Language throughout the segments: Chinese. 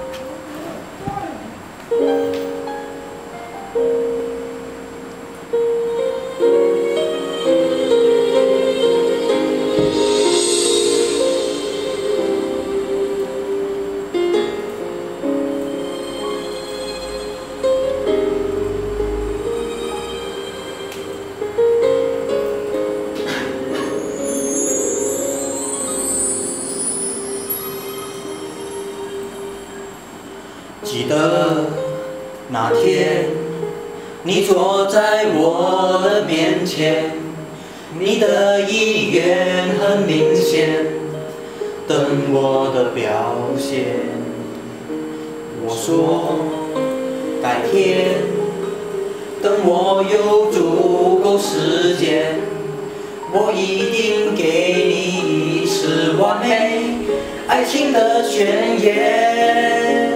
记得那天，你坐在我的面前，你的意愿很明显，等我的表现。我说改天，等我有足够时间，我一定给你一次完美爱情的宣言。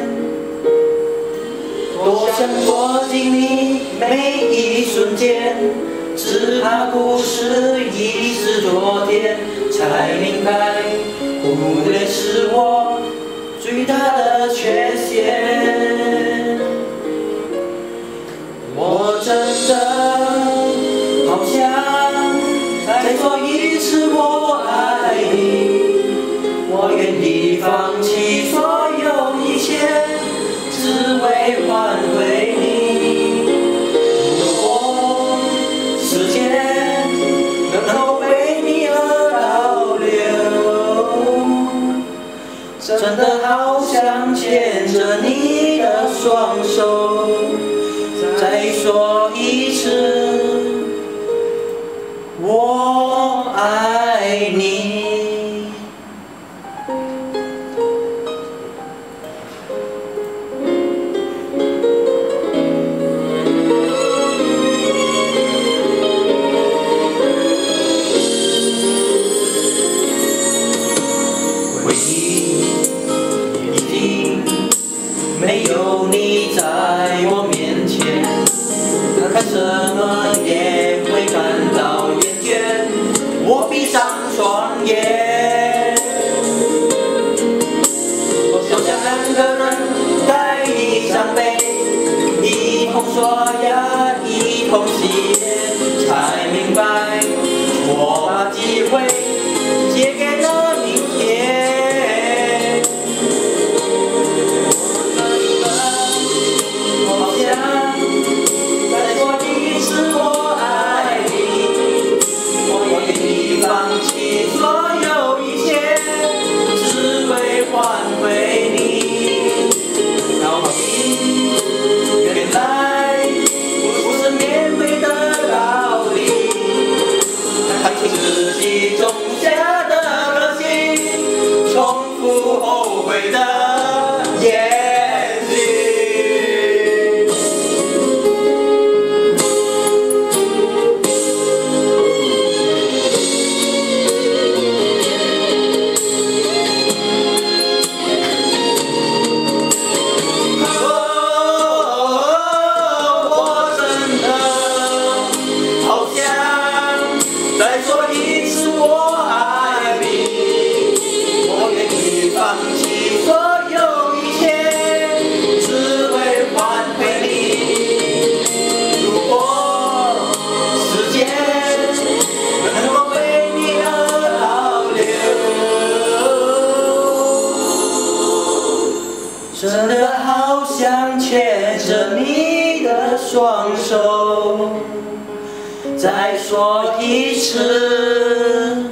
多想捉紧你每一瞬间，只怕故事已是昨天，才明白忽略是我最大的缺陷。我真的好想再说一次我爱你，我愿意放弃所有一切，只为换回你。如果时间能够为你而倒流，真的好想牵着你的双手，再说一次我爱你。回忆已经没有你在我面前，看什么也会感到厌倦。我闭上双眼，就像两个人带一张杯，一同刷牙，一同洗脸，才明白我把机会借给了明天。好想再说一次我爱你，我愿意放弃所有一切，只为换回你。到底原来不是免费的道理，看清自己种下的恶行，重复后悔的言行。再说一次我爱你，我愿意放弃所有一切，只为换回你。如果时间能够为你而倒流，真的好想牵着你的双手，再说一次。